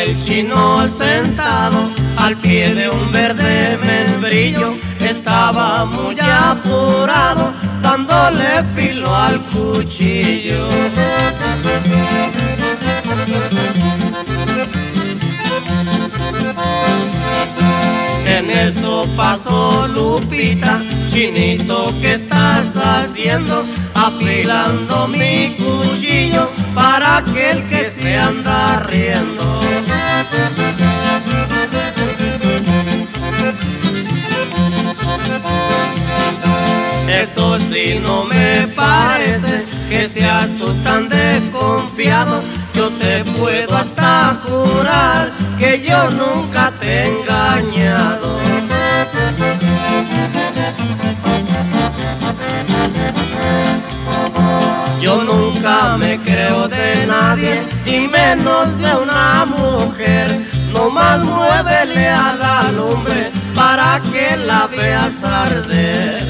el chino sentado al pie de un verde membrillo, estaba muy apurado, dándole filo al cuchillo. En eso pasó Lupita: chinito, ¿qué estás haciendo? Afilando mi cuchillo para aquel que se anda riendo. Eso sí no me parece que seas tú tan desconfiado. Yo te puedo hasta jurar que yo nunca te he engañado. Yo nunca me creo de nadie, y menos de una mujer. Nomás muévele a la lumbre para que la veas arder.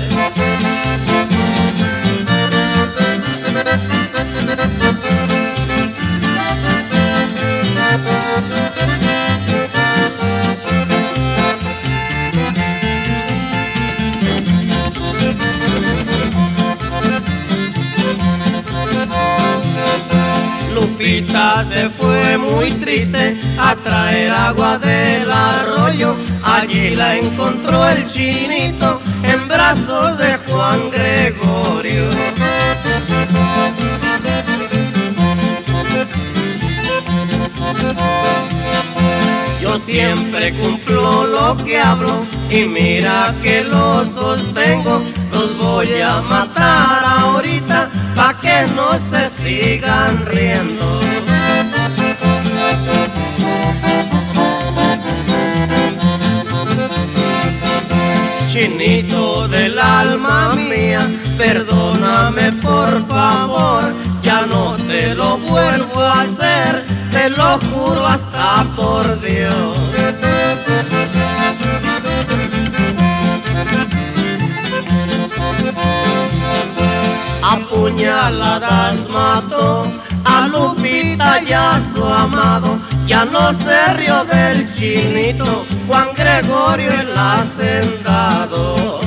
Lupita se fue muy triste a traer agua del arroyo. Allí la encontró el chinito en brazos de Juan Gregorio. Yo siempre cumplo lo que hablo, y mira que lo sostengo. Los voy a matar ahorita pa' que no se sigan riendo. Chinito del alma mía, perdóname por favor, ya no te lo vuelvo a hacer, te lo juro hasta por Dios. A puñaladas mató a Lupita y a su amado. Ya no se rió del chinito Juan Gregorio el hacendado.